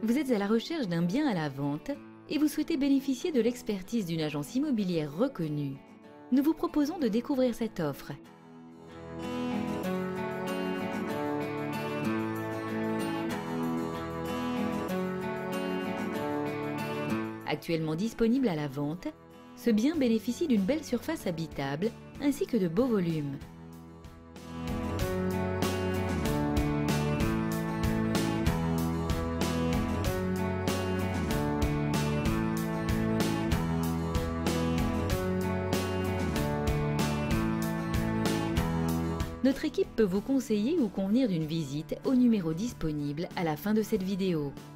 Vous êtes à la recherche d'un bien à la vente et vous souhaitez bénéficier de l'expertise d'une agence immobilière reconnue. Nous vous proposons de découvrir cette offre. Actuellement disponible à la vente, ce bien bénéficie d'une belle surface habitable ainsi que de beaux volumes. Notre équipe peut vous conseiller ou convenir d'une visite au numéro disponible à la fin de cette vidéo.